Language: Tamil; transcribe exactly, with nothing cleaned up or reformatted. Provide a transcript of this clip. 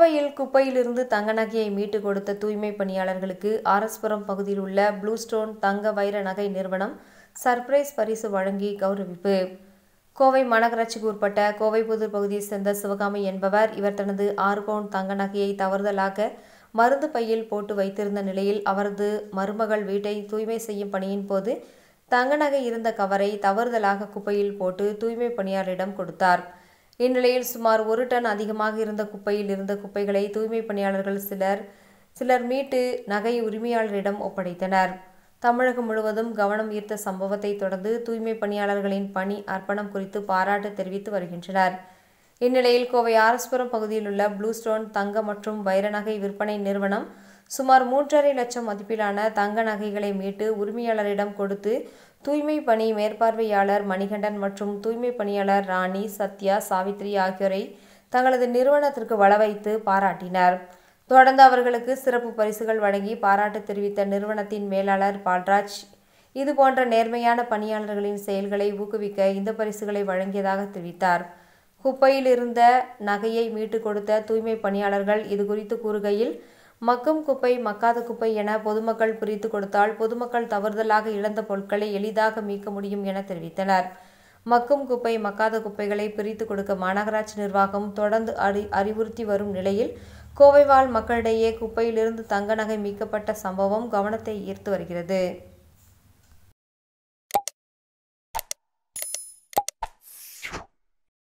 கோவையில் குப்பையிலிருந்து தங்க நகையை மீட்டு கொடுத்த தூய்மை பணியாளர்களுக்கு ஆர்எஸ்புரம் பகுதியில் உள்ள ப்ளூ ஸ்டோன் தங்க வைர நகை நிறுவனம் சர்ப்ரைஸ் பரிசு வழங்கி கௌரவிப்பு. கோவை மாநகராட்சிக்கு உட்பட்ட கோவைப்புதூர் பகுதியைச் சேர்ந்த சிவகாமி என்பவர் இவர் தனது ஆறு பவுன் தங்க நகையை தவறுதலாக மருந்து பையில் போட்டு வைத்திருந்த நிலையில் அவரது மருமகள் வீட்டை தூய்மை செய்யும் பணியின் போது தங்க நகை இருந்த கவரை தவறுதலாக குப்பையில் போட்டு தூய்மை பணியாளரிடம் கொடுத்தார். இந்நிலையில் சுமார் ஒரு டன் அதிகமாக இருந்த குப்பையில் இருந்த குப்பைகளை தூய்மை பணியாளர்கள் சிலர் சிலர் மீட்டு நகை உரிமையாளரிடம் ஒப்படைத்தனர். தமிழகம் முழுவதும் கவனம் ஈர்த்த சம்பவத்தை தொடர்ந்து தூய்மை பணியாளர்களின் பணி அர்ப்பணம் குறித்து பாராட்டு தெரிவித்து வருகின்றனர். இந்நிலையில் கோவை ஆர்எஸ்புரம் பகுதியில் உள்ள ப்ளூ ஸ்டோன் தங்க மற்றும் வைர நகை விற்பனை நிறுவனம் சுமார் மூன்றரை லட்சம் மதிப்பிலான தங்க நகைகளை மீட்டு உரிமையாளரிடம் கொடுத்து தூய்மை பணி மேற்பார்வையாளர் மணிகண்டன் மற்றும் தூய்மை பணியாளர் ராணி, சத்யா, சாவித்ரி ஆகியோரை தங்களது நிறுவனத்திற்கு வரவைத்து பாராட்டினர். தொடர்ந்து அவர்களுக்கு சிறப்பு பரிசுகள் வழங்கி பாராட்டு தெரிவித்த நிறுவனத்தின் மேலாளர் பால்ராஜ், இதுபோன்ற நேர்மையான பணியாளர்களின் செயல்களை ஊக்குவிக்க இந்த பரிசுகளை வழங்கியதாக தெரிவித்தார். குப்பையில் இருந்த நகையை மீட்டு கொடுத்த தூய்மை பணியாளர்கள் இதுகுறித்து கூறுகையில், மக்கும் குப்பை, மக்காத குப்பை என பொதுமக்கள் பிரித்து கொடுத்தால் பொதுமக்கள் தவறுதலாக இழந்த பொருட்களை எளிதாக மீட்க முடியும் என தெரிவித்தனர். மக்கும் குப்பை, மக்காத குப்பைகளை பிரித்து கொடுக்க மாநகராட்சி நிர்வாகம் தொடர்ந்து அறி அறிவுறுத்தி வரும் நிலையில் கோவை வாழ் மக்களிடையே குப்பையிலிருந்து தங்க நகை மீட்கப்பட்ட சம்பவம் கவனத்தை ஈர்த்து வருகிறது.